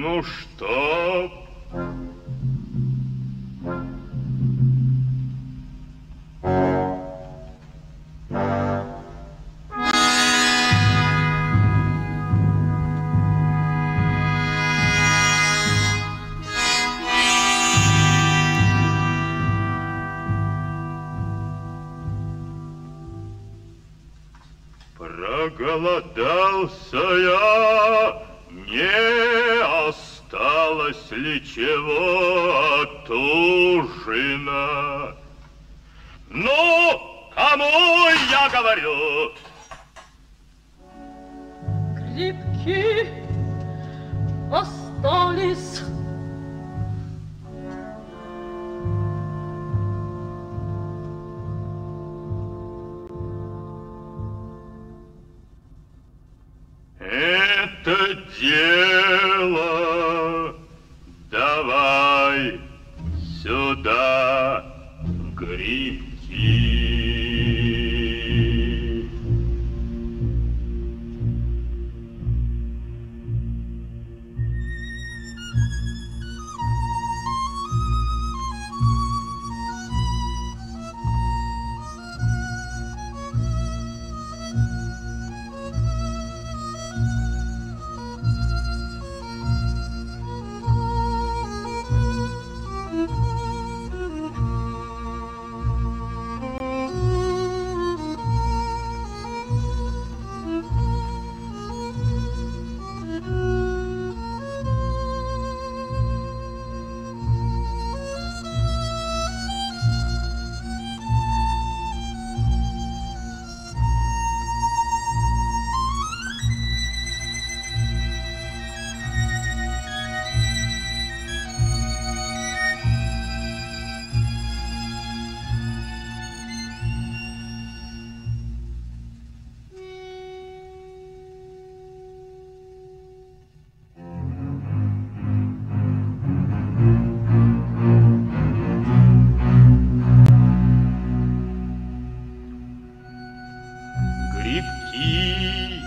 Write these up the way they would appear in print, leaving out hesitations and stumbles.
Ну что? Проголодался я, не осталось ли чего от ужина? Ну, кому я говорю? Грибки остались. Это дело давай сюда грибки. Грибки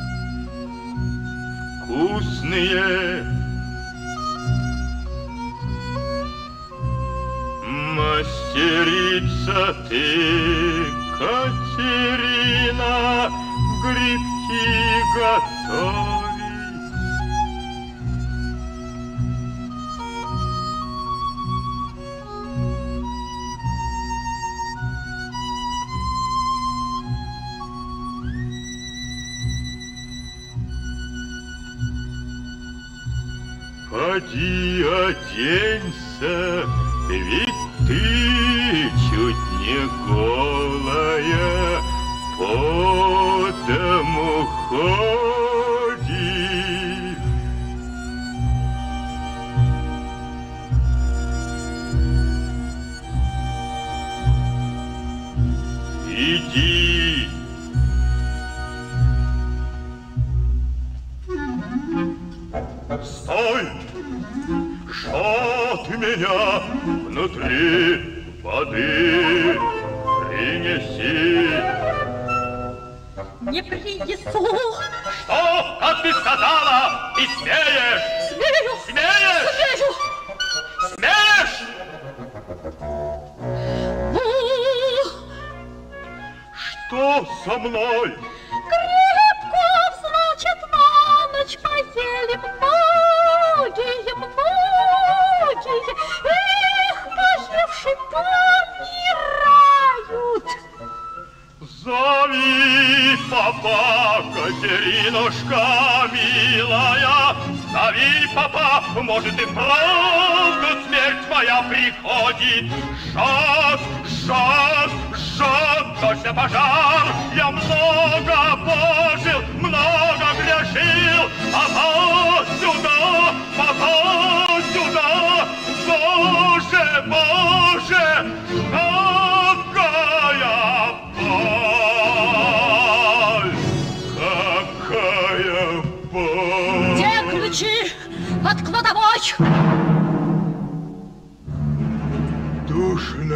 вкусные, мастерица ты, Катерина, грибки готовить. Поди оденься, ведь ты чуть не голая по дому ходишь. Иди. Стой! Что ты меня внутри воды принеси? Не принесу. Что, как ты сказала, ты смеешь? Смею. Смеешь? Смею. Смеешь? Что со мной? Грибков, значит, на ночь поели многие. Эх, поевши помирают. Зови, папа, Катеринушка милая, зови, папа, может и правда смерть моя приходит. Жжет, жжет, жжет, точно пожар. Я много пожил, много грешил. Папа, сюда, Боже, Боже, какая боль, какая боль. Где ключи от кладовой? Душно.